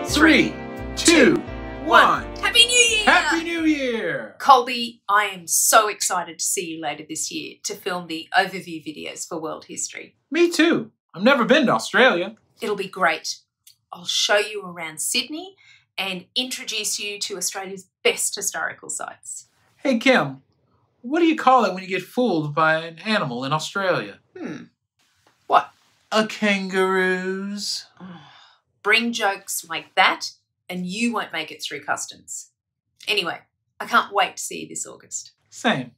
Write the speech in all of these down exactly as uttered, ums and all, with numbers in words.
Three, two, one. Happy New Year! Happy New Year! Colby, I am so excited to see you later this year to film the overview videos for world history. Me too. I've never been to Australia. It'll be great. I'll show you around Sydney and introduce you to Australia's best historical sites. Hey Kim, what do you call it when you get fooled by an animal in Australia? Hmm. What? A kangaroos. Bring jokes like that and you won't make it through customs. Anyway, I can't wait to see you this August. Same.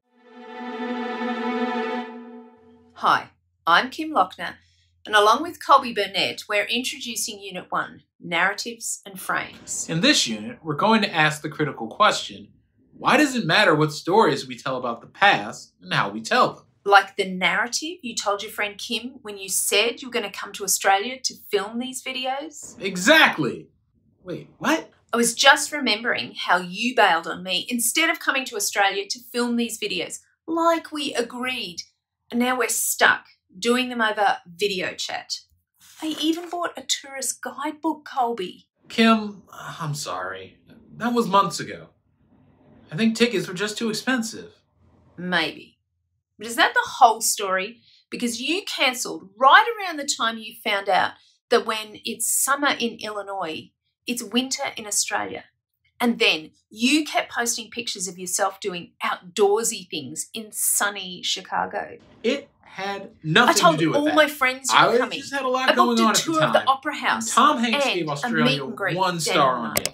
Hi, I'm Kim Lochner, and along with Colby Burnett, we're introducing Unit one, Narratives and Frames. In this unit, we're going to ask the critical question, why does it matter what stories we tell about the past and how we tell them? Like the narrative you told your friend Kim when you said you were going to come to Australia to film these videos? Exactly! Wait, what? I was just remembering how you bailed on me instead of coming to Australia to film these videos, like we agreed. And now we're stuck doing them over video chat. I even bought a tourist guidebook, Colby. Kim, I'm sorry. That was months ago. I think tickets were just too expensive. Maybe. But is that the whole story? Because you cancelled right around the time you found out that when it's summer in Illinois, it's winter in Australia. And then you kept posting pictures of yourself doing outdoorsy things in sunny Chicago. It had nothing I told to do with all that. my friends you were I coming. just had a lot I going booked on a at the tour time. of the Opera House. Tom Hanks and gave a Australia meet and greet one with star Dan on Mike. Yelp.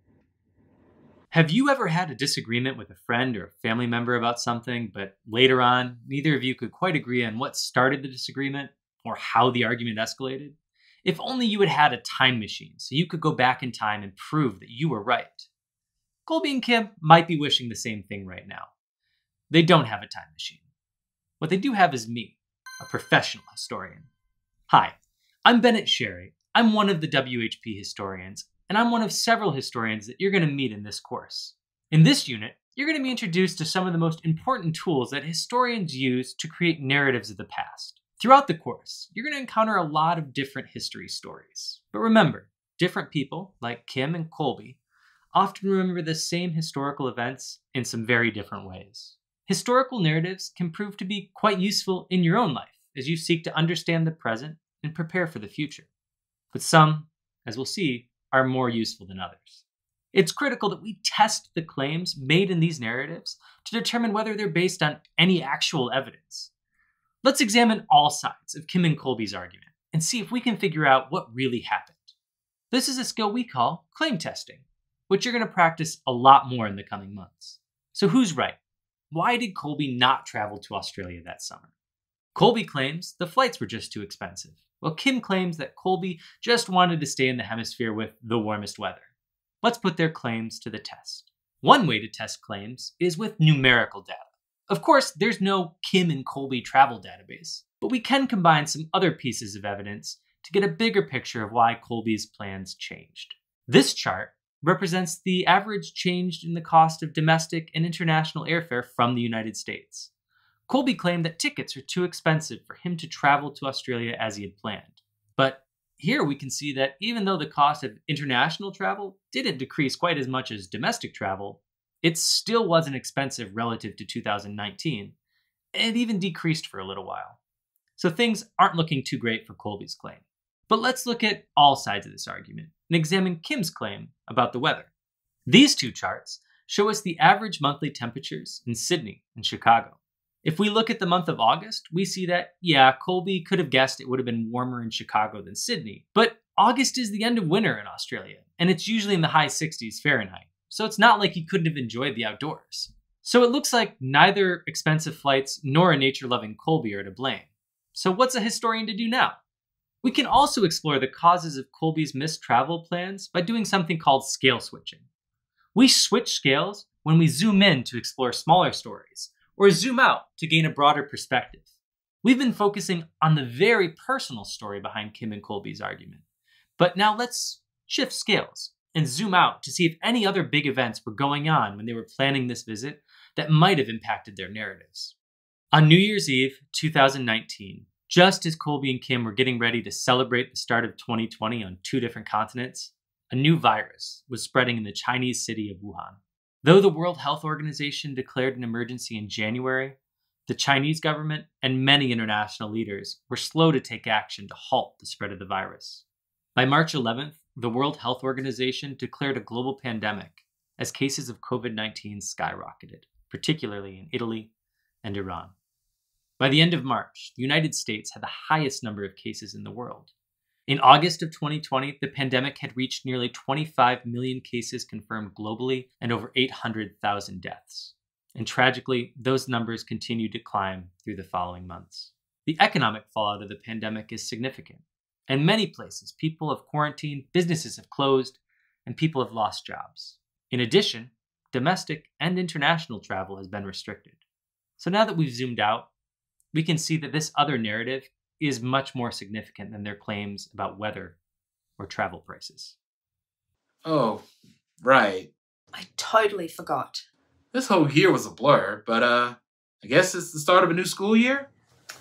Have you ever had a disagreement with a friend or a family member about something, but later on, neither of you could quite agree on what started the disagreement or how the argument escalated? If only you had had a time machine so you could go back in time and prove that you were right. Colby and Kim might be wishing the same thing right now. They don't have a time machine. What they do have is me, a professional historian. Hi, I'm Bennett Sherry. I'm one of the W H P historians, and I'm one of several historians that you're going to meet in this course. In this unit, you're going to be introduced to some of the most important tools that historians use to create narratives of the past. Throughout the course, you're going to encounter a lot of different history stories. But remember, different people, like Kim and Colby, often remember the same historical events in some very different ways. Historical narratives can prove to be quite useful in your own life as you seek to understand the present and prepare for the future. But some, as we'll see, are more useful than others. It's critical that we test the claims made in these narratives to determine whether they're based on any actual evidence. Let's examine all sides of Kim and Colby's argument and see if we can figure out what really happened. This is a skill we call claim testing, which you're going to practice a lot more in the coming months. So who's right? Why did Colby not travel to Australia that summer? Colby claims the flights were just too expensive, while Kim claims that Colby just wanted to stay in the hemisphere with the warmest weather. Let's put their claims to the test. One way to test claims is with numerical data. Of course, there's no Kim and Colby travel database, but we can combine some other pieces of evidence to get a bigger picture of why Colby's plans changed. This chart represents the average change in the cost of domestic and international airfare from the United States. Colby claimed that tickets are too expensive for him to travel to Australia as he had planned. But here we can see that even though the cost of international travel didn't decrease quite as much as domestic travel, it still wasn't expensive relative to two thousand nineteen, and it even decreased for a little while. So things aren't looking too great for Colby's claim. But let's look at all sides of this argument and examine Kim's claim about the weather. These two charts show us the average monthly temperatures in Sydney and Chicago. If we look at the month of August, we see that, yeah, Colby could have guessed it would have been warmer in Chicago than Sydney, but August is the end of winter in Australia, and it's usually in the high sixties Fahrenheit, so it's not like he couldn't have enjoyed the outdoors. So it looks like neither expensive flights nor a nature-loving Colby are to blame. So what's a historian to do now? We can also explore the causes of Colby's missed travel plans by doing something called scale switching. We switch scales when we zoom in to explore smaller stories, or zoom out to gain a broader perspective. We've been focusing on the very personal story behind Kim and Colby's argument. But now let's shift scales and zoom out to see if any other big events were going on when they were planning this visit that might have impacted their narratives. On New Year's Eve, two thousand nineteen, just as Colby and Kim were getting ready to celebrate the start of twenty twenty on two different continents, a new virus was spreading in the Chinese city of Wuhan. Though the World Health Organization declared an emergency in January, the Chinese government and many international leaders were slow to take action to halt the spread of the virus. By March eleventh, the World Health Organization declared a global pandemic as cases of COVID nineteen skyrocketed, particularly in Italy and Iran. By the end of March, the United States had the highest number of cases in the world. In August of twenty twenty, the pandemic had reached nearly twenty-five million cases confirmed globally and over eight hundred thousand deaths. And tragically, those numbers continued to climb through the following months. The economic fallout of the pandemic is significant. In many places, people have quarantined, businesses have closed, and people have lost jobs. In addition, domestic and international travel has been restricted. So now that we've zoomed out, we can see that this other narrative is much more significant than their claims about weather or travel prices. Oh, right. I totally forgot. This whole year was a blur, but uh, I guess it's the start of a new school year?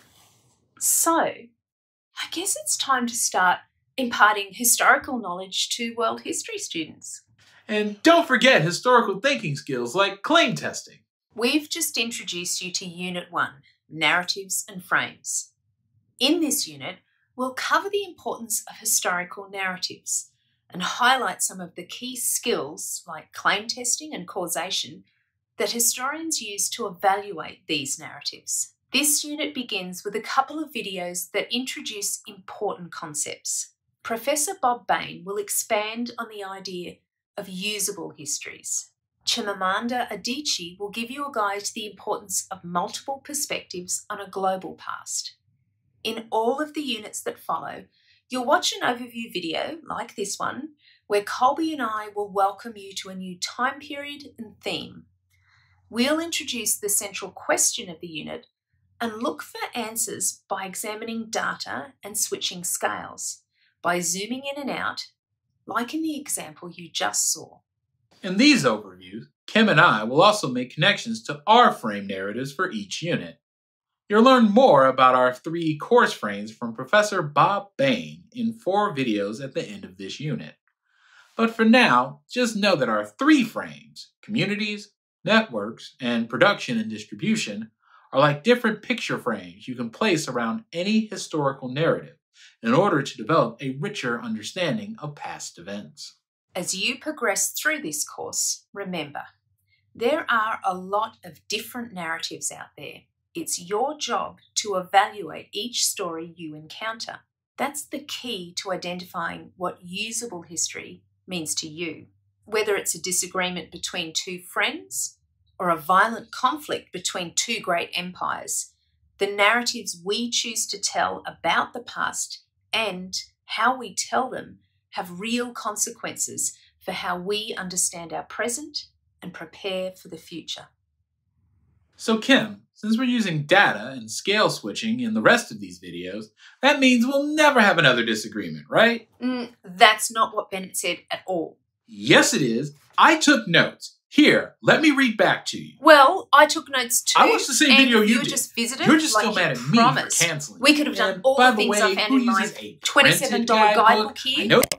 So, I guess it's time to start imparting historical knowledge to world history students. And don't forget historical thinking skills like claim testing. We've just introduced you to Unit one, Narratives and Frames. In this unit, we'll cover the importance of historical narratives and highlight some of the key skills like claim testing and causation that historians use to evaluate these narratives. This unit begins with a couple of videos that introduce important concepts. Professor Bob Bain will expand on the idea of usable histories. Chimamanda Adichie will give you a guide to the importance of multiple perspectives on a global past. In all of the units that follow, you'll watch an overview video, like this one, where Colby and I will welcome you to a new time period and theme. We'll introduce the central question of the unit and look for answers by examining data and switching scales, by zooming in and out, like in the example you just saw. In these overviews, Kim and I will also make connections to our frame narratives for each unit. You'll learn more about our three course frames from Professor Bob Bain in four videos at the end of this unit. But for now, just know that our three frames, communities, networks, and production and distribution, are like different picture frames you can place around any historical narrative in order to develop a richer understanding of past events. As you progress through this course, remember, there are a lot of different narratives out there. It's your job to evaluate each story you encounter. That's the key to identifying what usable history means to you. Whether it's a disagreement between two friends or a violent conflict between two great empires, the narratives we choose to tell about the past and how we tell them have real consequences for how we understand our present and prepare for the future. So Kim, since we're using data and scale switching in the rest of these videos, that means we'll never have another disagreement, right? Mm, that's not what Bennett said at all. Yes, it is. I took notes. Here, let me read back to you. Well, I took notes too. I watched the same video you you did. just visited. You're just like still mad at me promised. for canceling. We could have done And all by the the things way, I found who in my uses a twenty-seven printed dollars guidebook? guidebook here. I know